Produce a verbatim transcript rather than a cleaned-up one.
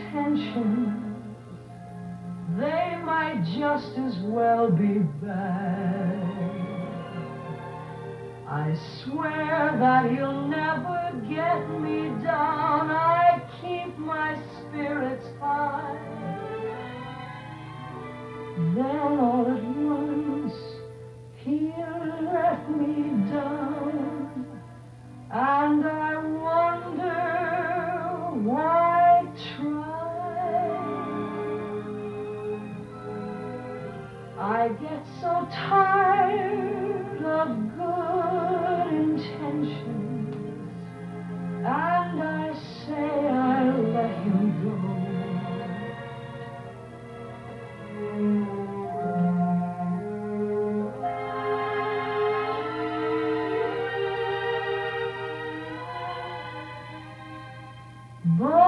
intentions, they might just as well be bad. I swear that he'll never get me down. I keep my spirits high. Then all at once he'll let me down, and I wonder why try. I get so tired of good intentions, and I say I'll let him go. But